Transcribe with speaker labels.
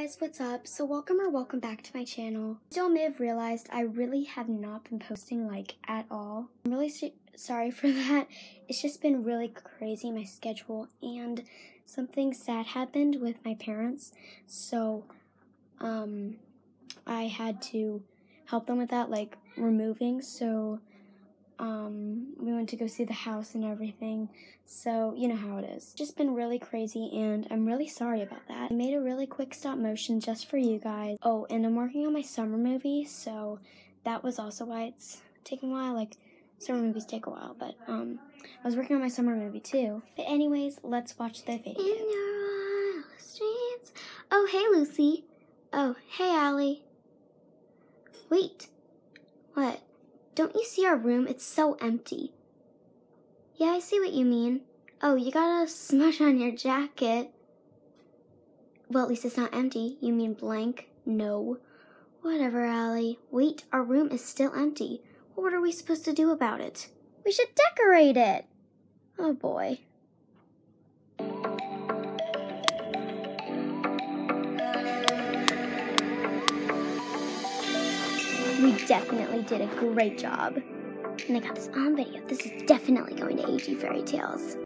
Speaker 1: guys, what's up? So welcome back to my channel. As y'all may have realized, I really have not been posting at all. I'm really sorry for that. It's just been really crazy, my schedule, and something sad happened with my parents. So I had to help them with that, removing. So we went to go see the house and everything, so you know how it is. Just been really crazy, and I'm really sorry about that. I made a really quick stop motion just for you guys. Oh, and I'm working on my summer movie, so that was also why it's taking a while. Summer movies take a while, but I was working on my summer movie too. But anyways, let's watch the video. In your wild streets. Oh, hey, Lucy. Oh, hey, Allie. Wait. What? Don't you see our room? It's so empty. Yeah, I see what you mean. Oh, you got a smudge on your jacket. Well, at least it's not empty. You mean blank? No. Whatever, Allie. Wait, our room is still empty. What are we supposed to do about it? We should decorate it. Oh, boy. We definitely did a great job. And I got this on video. This is definitely going to AGfairytales.